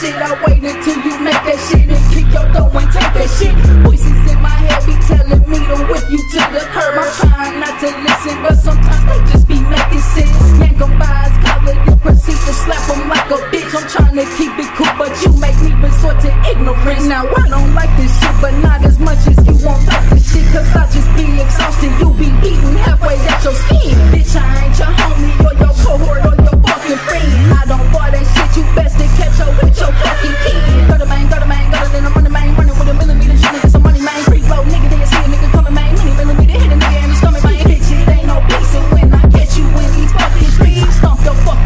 shit. I wait until you make that shit and kick your door and take that shit. Voices in my head be telling me to whip you to the curb. I'm trying not to listen, but sometimes they just be making sense. Yank 'em by his collar, then proceed to slap him like a bitch. I'm trying to keep it cool, but you make me resort to ignorance. Now I don't like this shit, but not as much as you won't like this shit. Cause I just be exhausted, you be eating halfway at your skin. Bitch, I ain't your homie or your cohort or your fucking friend. I don't buy that shit, you best to catch up with your fucking kid. Go to bang, then I'm running with a millimeter shit, nigga, some money, man. Free flow, nigga, then you see a nigga coming, man. Many millimeter hit a nigga in the stomach, man. Bitch, it ain't no peace, and when I catch you in these fucking streets, stomp your fucking